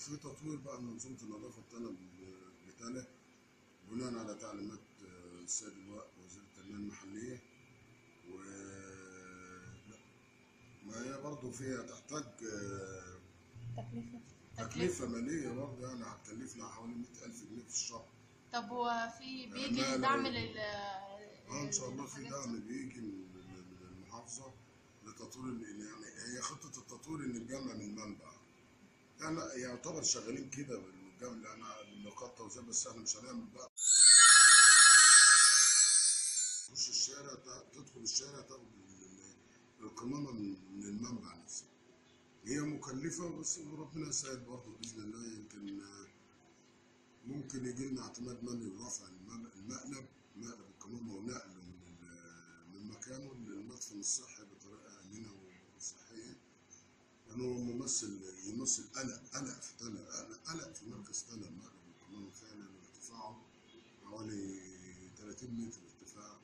في تطوير بقى منظومة النظافة بتاعنا بتاعنا بناء على تعليمات السيد اللواء وزير التنمية المحلية. و لا، ما هي برضه فيها تحتاج تكلفة تكلفة مالية برضه، يعني هتكلفنا حوالي 100,000 جنيه في الشهر. طب هو في بيجي عمالة دعم إن شاء الله في للحاجات دي؟ دعم بيجي من المحافظة لتطوير يعني هي خطة التطوير إن الجامع من المنبع، يعني يعتبر شغالين كده بالجامع بالنقاط توزيع، بس احنا مش هنعمل بقى تخش الشارع تدخل الشارع تاخد القمامة من المنبع نفسه. هي مكلفة بس ربنا يسهل برضه بإذن الله. يمكن ممكن يجي لنا اعتماد مالي لرفع مقلب القمامة ونقله من مكانه للمدفن الصحي بطريقة آمنة وصحية، لأنه يمثل قلق في مركز تلة مقلب القمامة فعلا، ارتفاعه حوالي 30 متر ارتفاع،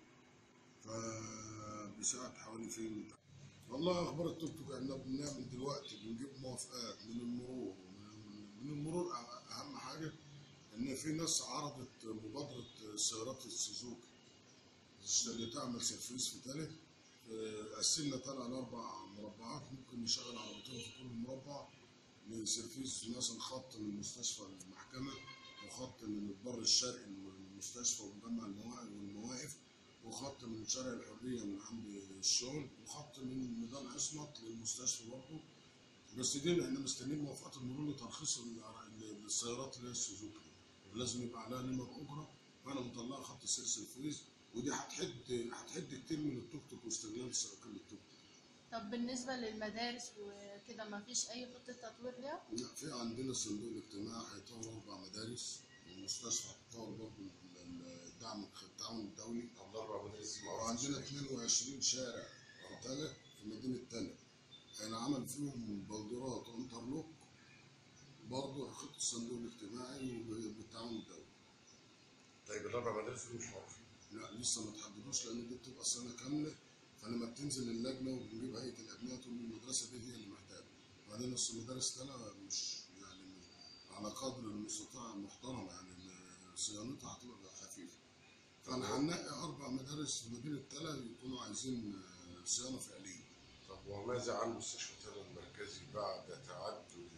فبيساعد حوالي فين. والله اخبار التوك توك احنا بنعمل دلوقتي بنجيب موافقات من المرور، من المرور اهم حاجه ان في ناس عرضت مبادره سيارات السوزوكي اللي تعمل سيرفيس في تالت، قسمنا تلات على 4 مربعات، ممكن نشغل عربيتين في كل مربع لسيرفيس، مثلا خط من مستشفى المحكمه، وخط من البر الشرقي للمستشفى ومجمع المواقف، وخط من شارع الحرية من عند الشغل، وخط من ميدان عصمت للمستشفى برضه. بس دي احنا مستنيين موافقات المرور لترخيص السيارات اللي هي السوزوكي، ولازم يبقى عليها نمر أجرة، فأنا مطلعها خط سير سيرفيس، ودي هتحد كتير من التوك توك واستغلال سواقين التوك توك. طب بالنسبة للمدارس وكده ما فيش أي خطة تطوير ليها؟ لا، في عندنا الصندوق الاجتماعي هيطور 4 مدارس، والمستشفى هتطور برضه التعاون الدولي. وعندنا 22 شارع في تلة، في مدينة تلة، يعني عمل فيهم بلدرات وانترلوك برضه خطة الصندوق الاجتماعي وبالتعاون الدولي. طيب ال4 مدارس دول مش معروفين؟ لا لسه ما تحددوش، لأن دي بتبقى سنة كاملة، فلما بتنزل اللجنة وبنجيب هيئة الأبناء تقول المدرسة دي هي اللي محتاجة، وبعدين أصل مدارس تانية مش يعني على قدر المستطاع محترمة، يعني صيانتها هتبقى خفيفة. فأنا هنقي 4 مدارس في مدينة تلا يكونوا عايزين صيانة فعلية. طب وماذا عن مستشفى تلا المركزي بعد تعدد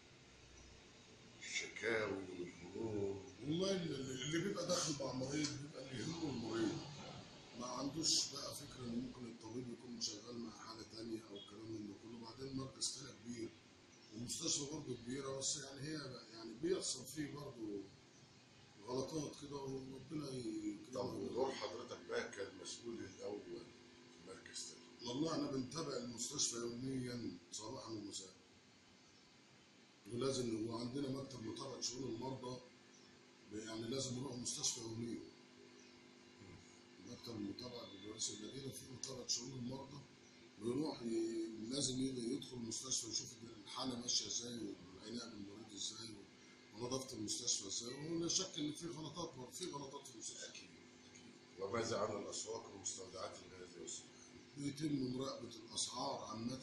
الشكاوي والهموم؟ والله اللي بيبقى داخل مع مريض بيبقى اللي يهمه المريض، ما عندوش بقى فكرة إن ممكن الطبيب يكون شغال مع حالة تانية أو الكلام من ده كله. وبعدين مركز تلا كبير ومستشفى برضه كبيرة، بس يعني هي يعني بيحصل فيه برضه غلطات كده وربنا يكرمنا. طب ودور حضرتك بقى كالمسؤول الأول في مركز تلا؟ والله احنا بنتابع المستشفى يوميا صباحا ومساء، ولازم وعندنا مكتب متابعة شؤون المرضى، يعني لازم نروح المستشفى يوميا. مكتب المتابعة برئيس المدينة فيه متابعة شؤون المرضى، بيروح لازم يدخل المستشفى يشوف الحالة ماشية ازاي، والعناية بالمريض ازاي، ونظافة المستشفى ازاي، ولا شك ان في غلطات في غلطات في المستشفى. أكيد. وماذا عن الأسواق ومستودعات الغاز والسكر؟ بيتم مراقبة الأسعار عامة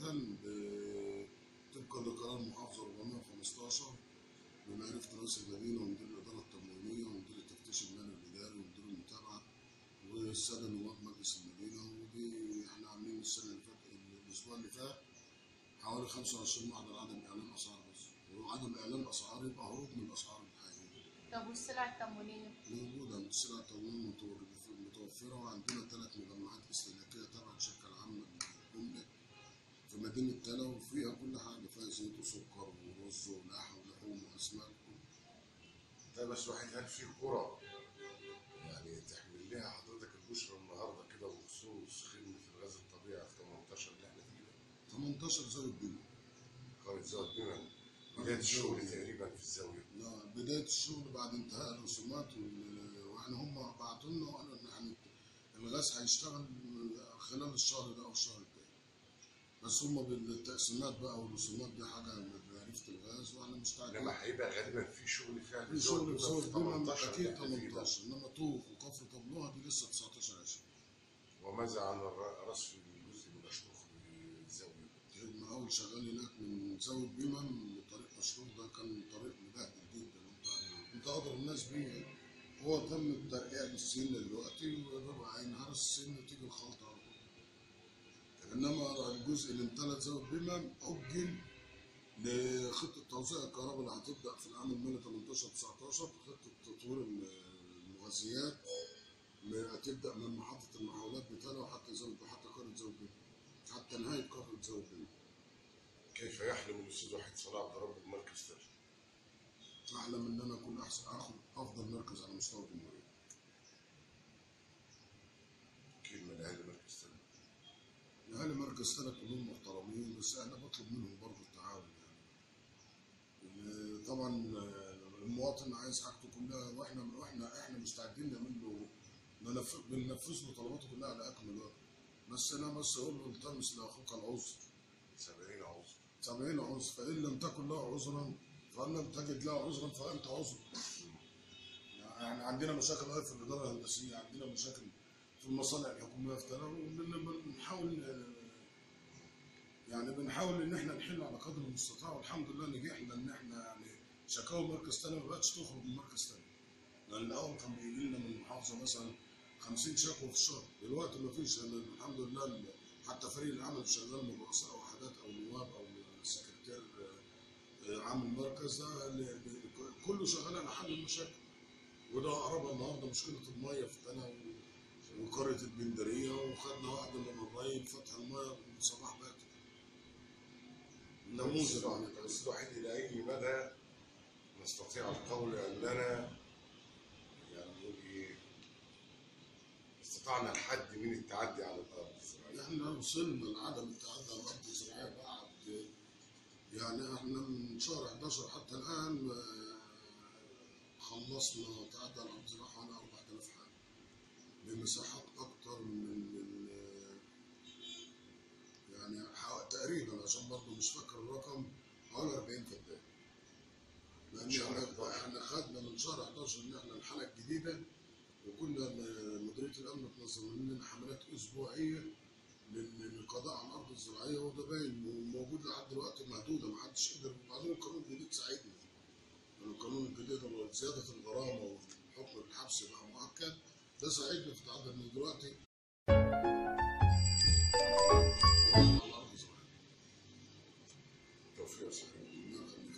طبقا لقرار المحافظة 415 بمعرفة رئيس المدينة ومدير الإدارة التموينية ومدير التفتيش المالي الإداري ومدير المتابعة والسادة نواب مجلس المدينة. ودي احنا عاملين السنة اللي فاتت الأسبوع اللي فات حوالي 25 محضر عدم إعلان أسعار، بس وعدم إعلان أسعار يبقى هروب من الأسعار الحقيقية. طب والسلع التموينية؟ موجودة السلع التموينية متوفرة، وعندنا 3 مجمعات استهلاكية تبع الشركة العامة للجملة في مدينة تلا، وفيها كل حاجة، فيها زيت وسكر ورز ولحم ولحوم وأسماك. ده بس واحد، هل في قرى يعني تحمل لها حضرتك البشرى النهارده كده بخصوص خدمة الغاز الطبيعي في 18 اللي احنا فيه ده؟ 18 زاوية بيمة. قرية زود بما بداية الشغل تقريبا في الزاوية. لا، بداية الشغل بعد انتهاء الرسومات واحنا هم بعتوا لنا وقالوا ان الغاز هيشتغل خلال الشهر ده او الشهر الجاي، بس هم بالتقسيمات بقى والرسومات دي حاجة معرفة الغاز واحنا مستعجلين. انما هيبقى غالبا في شغل فعلا في شغل في زاوية بيمة 18 اكيد اللي احنا فيه ده. 18، انما طوف وكفر طبلوها دي لسه 19/20. وماذا عن رصف الجزء من الاشطوخ بالزاوية؟ المقاول شغال هناك من زاوية بيمة لطريق الدشور ده كان طريق مبهدل جدا، انت اقدر الناس بيه. هو تم الترقيع للسن دلوقتي، وبيبقى هينهار السن وتيجي الخلطه على طول. انما الجزء اللي امتلت زود بما اجل لخطه توزيع الكهرباء اللي هتبدا في العام المالي 18 19، خطه تطوير المغذيات هتبدا من محطه المحاولات بتاعنا وحتى زود حتى قريه زود بما، حتى نهايه قريه زود بما. كيف يحلم الاستاذ وحيد صلاح عبد رب بمركز ثالث؟ احلم ان انا اكون احسن، اخد افضل مركز على مستوى الجمهوريه. كلمه لاهل مركز ثالث. اهالي مركز ثلاث كلهم محترمين، بس انا بطلب منهم برضه التعاون يعني. طبعا المواطن عايز حاجته كلها، واحنا مستعدين نعمل له بننفذ له طلباته كلها على اكمل وجه. بس انا بس اقول له التمس لاخوك العذر. 70 عضو. 70 عذر، فان لم تكن له عذرا فان لم تجد له عذرا فانت عذر. يعني عندنا مشاكل في الاداره الهندسيه، عندنا مشاكل في المصانع الحكوميه في تناول، بنحاول ان احنا نحل على قدر المستطاع، والحمد لله نجحنا ان احنا يعني شكاوى مركز تاني ما بقتش تخرج من مركز تاني. لان الاول كان بيجي لنا من المحافظه مثلا 50 شكوى في الشهر، دلوقتي ما فيش. الحمد لله حتى فريق العمل شغال من رؤساء وحدات او نواب او سكرتير عام المركز ده كله شغال على حل المشاكل. وده اقربها النهارده مشكله الميه في تنا وقريه البندريه، وخدنا واحده من الري فتح الميه من صباح باكر. نموذج عن الاستاذ وحيد، الى اي مدى نستطيع القول اننا يعني نقول ايه استطعنا الحد من التعدي على الارض الزراعيه؟ احنا وصلنا لعدم التعدي على الارض الزراعيه بعد، يعني احنا من شهر 11 حتى الان خلصنا تعدي على الارض الزراعيه حوالي 4000 حاله بمساحات اكتر من يعني تقريبا، عشان برضه مش فاكر الرقم، حوالي 40 فدان. لان احنا خدنا من شهر 11 ان احنا الحاله الجديده، وكنا مديريه الامن تنظم لنا حملات اسبوعيه للقضاء على الارض الزراعيه، وده باين وموجود لحد دلوقتي مهدوده، ما حدش قدر. وبعدين القانون الجديد ساعدنا، القانون الجديد زياده الغرامه والحكم بالحبس بقى مؤكد، ده ساعدنا في تعدد من دلوقتي على الارض الزراعيه. توفيق يا سيدي.